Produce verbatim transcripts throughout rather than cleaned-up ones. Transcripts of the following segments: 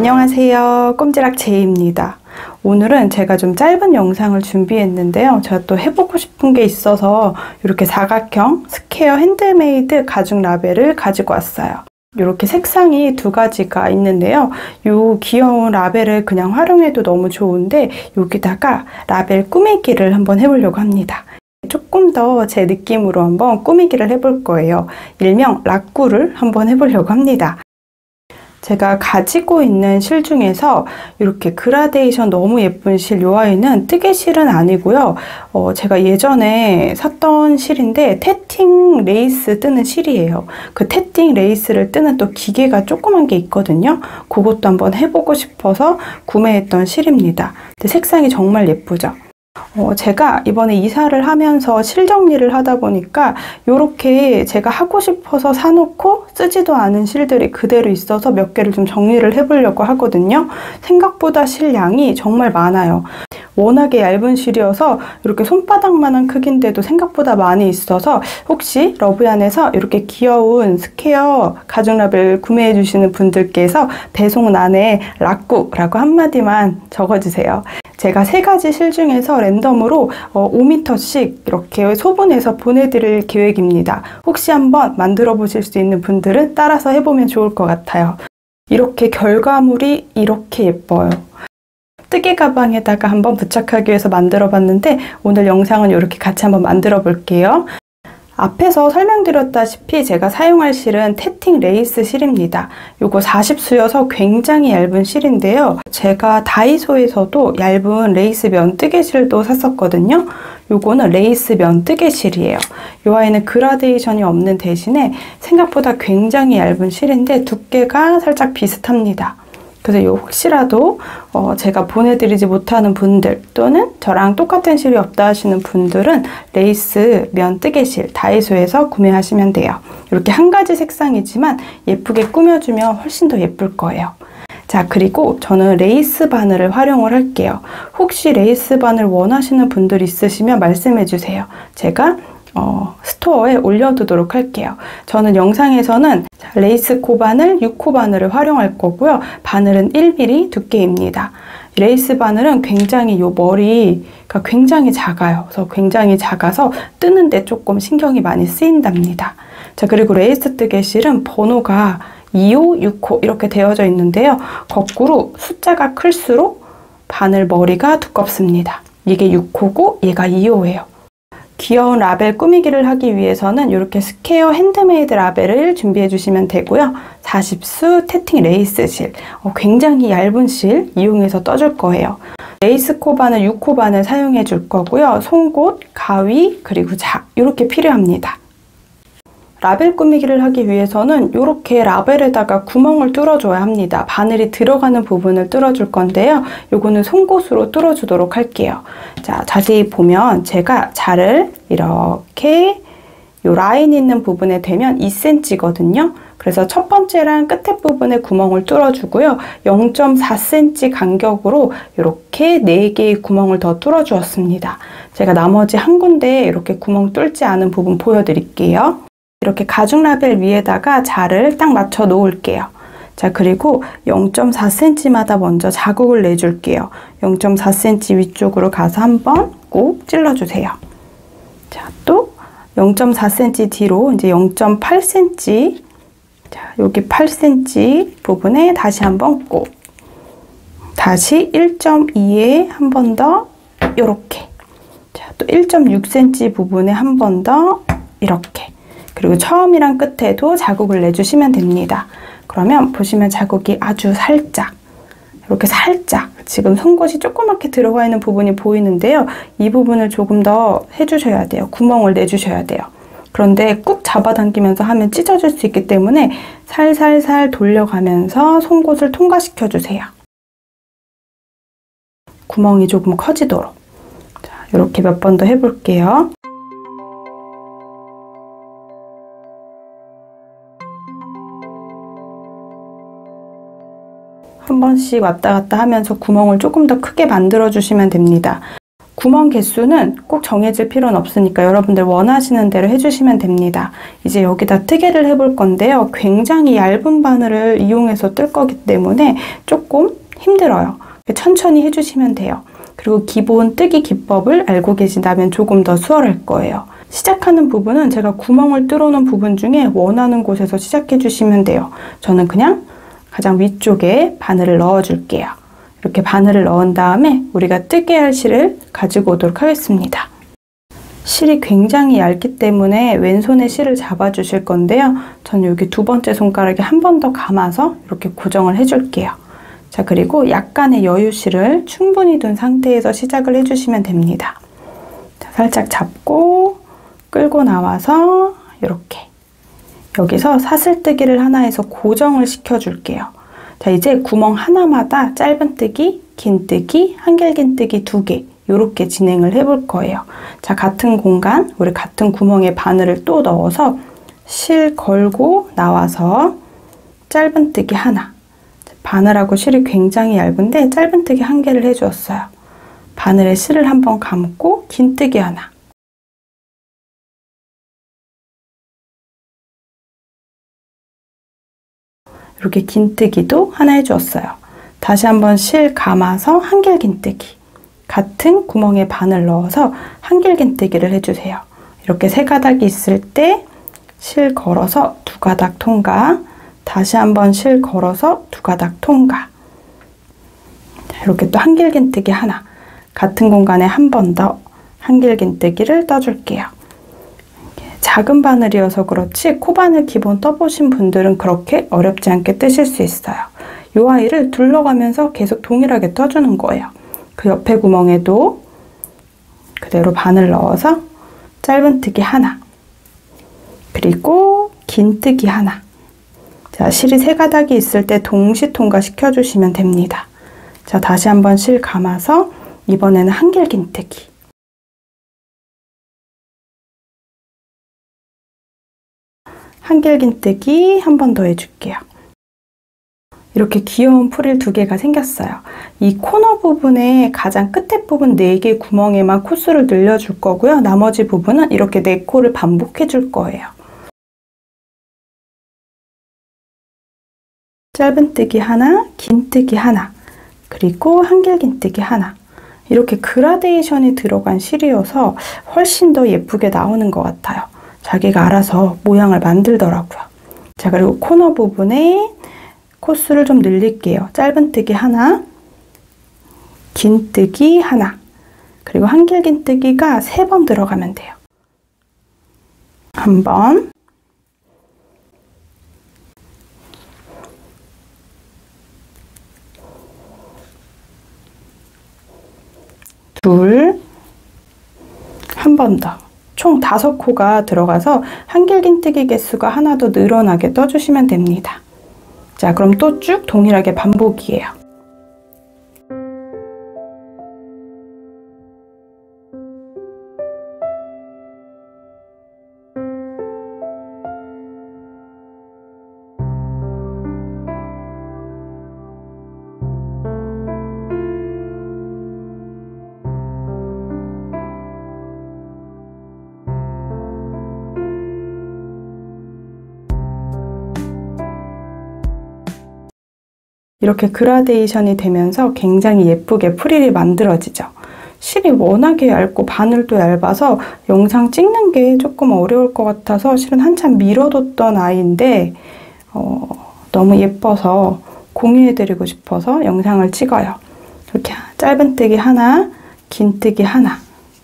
안녕하세요, 꼼지락 제이입니다. 오늘은 제가 좀 짧은 영상을 준비했는데요. 제가 또 해보고 싶은 게 있어서 이렇게 사각형 스퀘어 핸드메이드 가죽 라벨을 가지고 왔어요. 이렇게 색상이 두 가지가 있는데요. 이 귀여운 라벨을 그냥 활용해도 너무 좋은데 여기다가 라벨 꾸미기를 한번 해보려고 합니다. 조금 더 제 느낌으로 한번 꾸미기를 해볼 거예요. 일명 락구를 한번 해보려고 합니다. 제가 가지고 있는 실 중에서 이렇게 그라데이션 너무 예쁜 실, 이 아이는 뜨개실은 아니고요. 어, 제가 예전에 샀던 실인데 태팅 레이스 뜨는 실이에요. 그 태팅 레이스를 뜨는 또 기계가 조그만 게 있거든요. 그것도 한번 해보고 싶어서 구매했던 실입니다. 근데 색상이 정말 예쁘죠? 어, 제가 이번에 이사를 하면서 실 정리를 하다 보니까 이렇게 제가 하고 싶어서 사놓고 쓰지도 않은 실들이 그대로 있어서 몇 개를 좀 정리를 해보려고 하거든요. 생각보다 실 양이 정말 많아요. 워낙에 얇은 실이어서 이렇게 손바닥만한 크기인데도 생각보다 많이 있어서 혹시 러브얀에서 이렇게 귀여운 스퀘어 가죽 라벨 구매해 주시는 분들께서 배송란에 락구라고 한마디만 적어주세요. 제가 세 가지 실 중에서 랜덤으로 오 미터씩 이렇게 소분해서 보내드릴 계획입니다. 혹시 한번 만들어 보실 수 있는 분들은 따라서 해보면 좋을 것 같아요. 이렇게 결과물이 이렇게 예뻐요. 뜨개 가방에다가 한번 부착하기 위해서 만들어 봤는데 오늘 영상은 이렇게 같이 한번 만들어 볼게요. 앞에서 설명드렸다시피 제가 사용할 실은 태팅 레이스 실입니다. 요거 사십 수여서 굉장히 얇은 실인데요. 제가 다이소에서도 얇은 레이스 면 뜨개실도 샀었거든요. 요거는 레이스 면 뜨개실이에요. 요 아이는 그라데이션이 없는 대신에 생각보다 굉장히 얇은 실인데 두께가 살짝 비슷합니다. 그래서 요 혹시라도 어 제가 보내드리지 못하는 분들 또는 저랑 똑같은 실이 없다 하시는 분들은 레이스 면 뜨개실 다이소에서 구매하시면 돼요. 이렇게 한 가지 색상이지만 예쁘게 꾸며주면 훨씬 더 예쁠 거예요. 자, 그리고 저는 레이스 바늘을 활용을 할게요. 혹시 레이스 바늘 원하시는 분들 있으시면 말씀해 주세요. 제가 어, 스토어에 올려두도록 할게요. 저는 영상에서는 레이스 코바늘, 육 호 바늘을 활용할 거고요. 바늘은 일 밀리미터 두께입니다. 레이스 바늘은 굉장히 요 머리가 굉장히 작아요. 그래서 굉장히 작아서 뜨는데 조금 신경이 많이 쓰인답니다. 자, 그리고 레이스 뜨개실은 번호가 이 호, 육 호 이렇게 되어져 있는데요. 거꾸로 숫자가 클수록 바늘 머리가 두껍습니다. 이게 육 호고 얘가 이 호예요. 귀여운 라벨 꾸미기를 하기 위해서는 이렇게 스퀘어 핸드메이드 라벨을 준비해 주시면 되고요. 사십 수 태팅 레이스 실, 어, 굉장히 얇은 실 이용해서 떠줄 거예요. 레이스 코바늘, 육 호 바늘 사용해 줄 거고요. 송곳, 가위, 그리고 자 이렇게 필요합니다. 라벨 꾸미기를 하기 위해서는 이렇게 라벨에다가 구멍을 뚫어줘야 합니다. 바늘이 들어가는 부분을 뚫어줄 건데요. 요거는 송곳으로 뚫어주도록 할게요. 자, 자세히 보면 제가 자를 이렇게 요 라인 있는 부분에 대면 이 센티미터거든요. 그래서 첫 번째랑 끝에 부분에 구멍을 뚫어주고요. 영 점 사 센티미터 간격으로 이렇게 네 개의 구멍을 더 뚫어주었습니다. 제가 나머지 한 군데에 이렇게 구멍 뚫지 않은 부분 보여드릴게요. 이렇게 가죽 라벨 위에다가 자를 딱 맞춰 놓을게요. 자, 그리고 영 점 사 센티미터마다 먼저 자국을 내줄게요. 영 점 사 센티미터 위쪽으로 가서 한번 꼭 찔러주세요. 자, 또 영 점 사 센티미터 뒤로 이제 영 점 팔 센티미터, 자, 여기 팔 센티미터 부분에 다시 한번 꼭, 다시 일 점 이에 한 번 더 이렇게, 자, 또 일 점 육 센티미터 부분에 한 번 더 이렇게. 그리고 처음이랑 끝에도 자국을 내주시면 됩니다. 그러면 보시면 자국이 아주 살짝, 이렇게 살짝 지금 송곳이 조그맣게 들어가 있는 부분이 보이는데요. 이 부분을 조금 더 해주셔야 돼요. 구멍을 내주셔야 돼요. 그런데 꾹 잡아당기면서 하면 찢어질 수 있기 때문에 살살살 돌려가면서 송곳을 통과시켜 주세요. 구멍이 조금 커지도록. 자, 이렇게 몇 번 더 해볼게요. 한 번씩 왔다 갔다 하면서 구멍을 조금 더 크게 만들어 주시면 됩니다. 구멍 개수는 꼭 정해질 필요는 없으니까 여러분들 원하시는 대로 해주시면 됩니다. 이제 여기다 뜨개를 해볼 건데요. 굉장히 얇은 바늘을 이용해서 뜰 거기 때문에 조금 힘들어요. 천천히 해주시면 돼요. 그리고 기본 뜨기 기법을 알고 계신다면 조금 더 수월할 거예요. 시작하는 부분은 제가 구멍을 뚫어놓은 부분 중에 원하는 곳에서 시작해 주시면 돼요. 저는 그냥 가장 위쪽에 바늘을 넣어 줄게요. 이렇게 바늘을 넣은 다음에 우리가 뜨게 할 실을 가지고 오도록 하겠습니다. 실이 굉장히 얇기 때문에 왼손에 실을 잡아 주실 건데요. 저는 여기 두 번째 손가락에 한 번 더 감아서 이렇게 고정을 해 줄게요. 자, 그리고 약간의 여유실을 충분히 둔 상태에서 시작을 해주시면 됩니다. 자, 살짝 잡고 끌고 나와서 이렇게 여기서 사슬뜨기를 하나 해서 고정을 시켜줄게요. 자, 이제 구멍 하나마다 짧은뜨기, 긴뜨기, 한길긴뜨기 두 개 이렇게 진행을 해볼 거예요. 자, 같은 공간, 우리 같은 구멍에 바늘을 또 넣어서 실 걸고 나와서 짧은뜨기 하나. 바늘하고 실이 굉장히 얇은데 짧은뜨기 한 개를 해주었어요. 바늘에 실을 한번 감고 긴뜨기 하나. 이렇게 긴뜨기도 하나 해주었어요. 다시 한번 실 감아서 한길긴뜨기. 같은 구멍에 바늘 넣어서 한길긴뜨기를 해주세요. 이렇게 세 가닥이 있을 때 실 걸어서 두 가닥 통과. 다시 한번 실 걸어서 두 가닥 통과. 이렇게 또 한길긴뜨기 하나. 같은 공간에 한 번 더 한길긴뜨기를 떠줄게요. 작은 바늘이어서 그렇지 코바늘 기본 떠보신 분들은 그렇게 어렵지 않게 뜨실 수 있어요. 이 아이를 둘러가면서 계속 동일하게 떠주는 거예요. 그 옆에 구멍에도 그대로 바늘 넣어서 짧은뜨기 하나, 그리고 긴뜨기 하나. 자, 실이 세 가닥이 있을 때 동시 통과 시켜주시면 됩니다. 자, 다시 한번 실 감아서 이번에는 한길긴뜨기. 한길긴뜨기 한 번 더 해줄게요. 이렇게 귀여운 프릴 두 개가 생겼어요. 이 코너 부분에 가장 끝에 부분 네 개 구멍에만 코수를 늘려줄 거고요. 나머지 부분은 이렇게 네 코를 반복해 줄 거예요. 짧은뜨기 하나, 긴뜨기 하나, 그리고 한길긴뜨기 하나. 이렇게 그라데이션이 들어간 실이어서 훨씬 더 예쁘게 나오는 것 같아요. 자기가 알아서 모양을 만들더라고요. 자, 그리고 코너 부분에 코수를 좀 늘릴게요. 짧은뜨기 하나, 긴뜨기 하나, 그리고 한길긴뜨기가 세 번 들어가면 돼요. 한 번, 둘, 한 번 더. 총 다섯 코가 들어가서 한길긴뜨기 개수가 하나 더 늘어나게 떠주시면 됩니다. 자, 그럼 또 쭉 동일하게 반복이에요. 이렇게 그라데이션이 되면서 굉장히 예쁘게 프릴이 만들어지죠. 실이 워낙에 얇고 바늘도 얇아서 영상 찍는 게 조금 어려울 것 같아서 실은 한참 미뤄뒀던 아이인데 어, 너무 예뻐서 공유해드리고 싶어서 영상을 찍어요. 이렇게 짧은뜨기 하나, 긴뜨기 하나,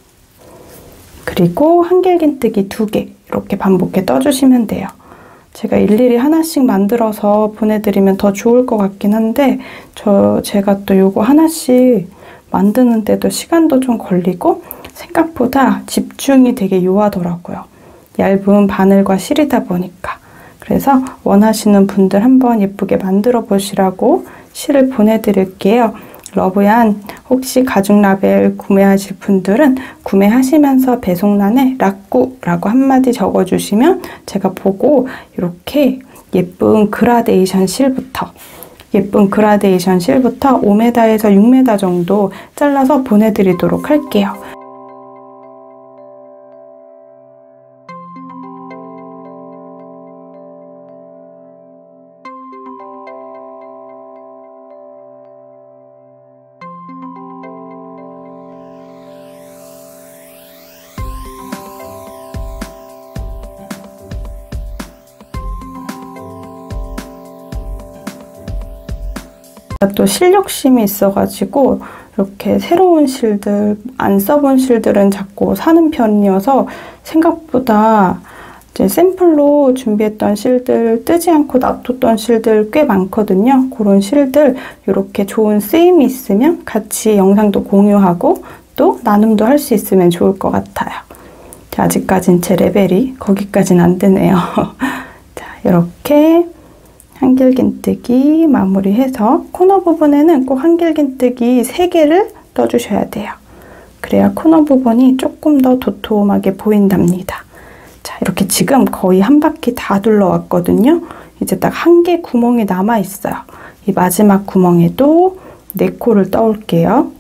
그리고 한길긴뜨기 두 개 이렇게 반복해 떠주시면 돼요. 제가 일일이 하나씩 만들어서 보내드리면 더 좋을 것 같긴 한데 저 제가 또 요거 하나씩 만드는데도 시간도 좀 걸리고 생각보다 집중이 되게 요하더라고요. 얇은 바늘과 실이다 보니까. 그래서 원하시는 분들 한번 예쁘게 만들어 보시라고 실을 보내드릴게요. 러브얀 혹시 가죽 라벨 구매하실 분들은 구매하시면서 배송란에 라꾸라고 한마디 적어주시면 제가 보고 이렇게 예쁜 그라데이션 실부터 예쁜 그라데이션 실부터 오 미터에서 육 미터 정도 잘라서 보내드리도록 할게요. 또 실욕심이 있어가지고 이렇게 새로운 실들, 안 써본 실들은 자꾸 사는 편이어서 생각보다 이제 샘플로 준비했던 실들, 뜨지 않고 놔뒀던 실들 꽤 많거든요. 그런 실들 이렇게 좋은 쓰임이 있으면 같이 영상도 공유하고 또 나눔도 할 수 있으면 좋을 것 같아요. 자, 아직까진 제 레벨이 거기까지는 안 되네요. 자, 이렇게 한길긴뜨기 마무리해서 코너 부분에는 꼭 한길긴뜨기 세 개를 떠주셔야 돼요. 그래야 코너 부분이 조금 더 도톰하게 보인답니다. 자, 이렇게 지금 거의 한 바퀴 다 둘러왔거든요. 이제 딱 한 개 구멍이 남아있어요. 이 마지막 구멍에도 네 코를 떠올게요.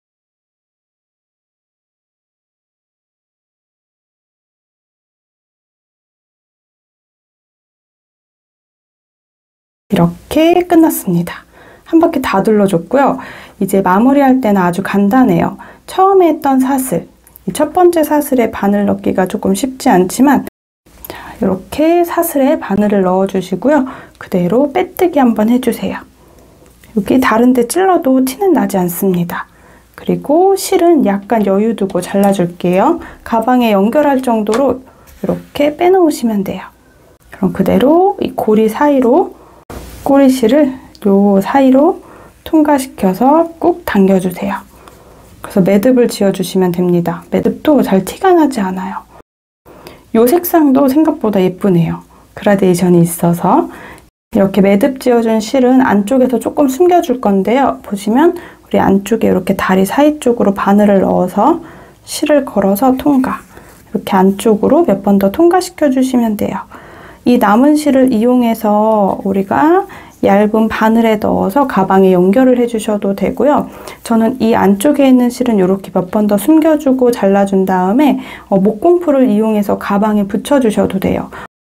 이렇게 끝났습니다. 한 바퀴 다 둘러줬고요. 이제 마무리할 때는 아주 간단해요. 처음에 했던 사슬, 이 첫 번째 사슬에 바늘 넣기가 조금 쉽지 않지만 자, 이렇게 사슬에 바늘을 넣어주시고요. 그대로 빼뜨기 한번 해주세요. 여기 다른 데 찔러도 티는 나지 않습니다. 그리고 실은 약간 여유 두고 잘라줄게요. 가방에 연결할 정도로 이렇게 빼놓으시면 돼요. 그럼 그대로 이 고리 사이로 꼬리실을 요 사이로 통과시켜서 꾹 당겨주세요. 그래서 매듭을 지어주시면 됩니다. 매듭도 잘 티가 나지 않아요. 요 색상도 생각보다 예쁘네요. 그라데이션이 있어서 이렇게 매듭 지어준 실은 안쪽에서 조금 숨겨줄 건데요. 보시면 우리 안쪽에 이렇게 다리 사이 쪽으로 바늘을 넣어서 실을 걸어서 통과. 이렇게 안쪽으로 몇 번 더 통과시켜 주시면 돼요. 이 남은 실을 이용해서 우리가 얇은 바늘에 넣어서 가방에 연결을 해주셔도 되고요. 저는 이 안쪽에 있는 실은 이렇게 몇 번 더 숨겨주고 잘라준 다음에 어, 목공풀을 이용해서 가방에 붙여주셔도 돼요.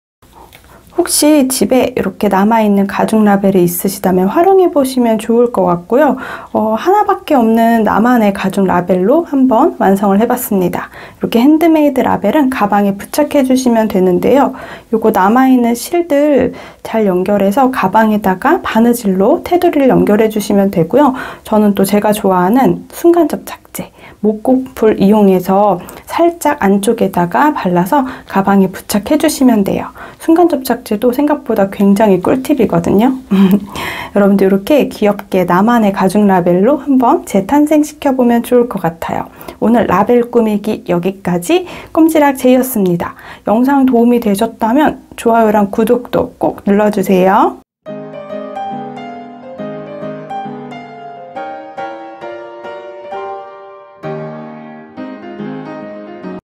혹시 집에 이렇게 남아있는 가죽 라벨이 있으시다면 활용해 보시면 좋을 것 같고요. 어, 하나밖에 없는 나만의 가죽 라벨로 한번 완성을 해봤습니다. 이렇게 핸드메이드 라벨은 가방에 부착해 주시면 되는데요. 요거 남아있는 실들 잘 연결해서 가방에다가 바느질로 테두리를 연결해 주시면 되고요. 저는 또 제가 좋아하는 순간접착제 목공풀 이용해서 살짝 안쪽에다가 발라서 가방에 부착해 주시면 돼요. 순간접착제도 생각보다 굉장히 꿀팁이거든요. 여러분들 이렇게 귀엽게 나만의 가죽 라벨로 한번 재탄생시켜보면 좋을 것 같아요. 오늘 라벨 꾸미기 여기까지 꼼지락 제이였습니다. 영상 도움이 되셨다면 좋아요랑 구독도 꼭 눌러주세요.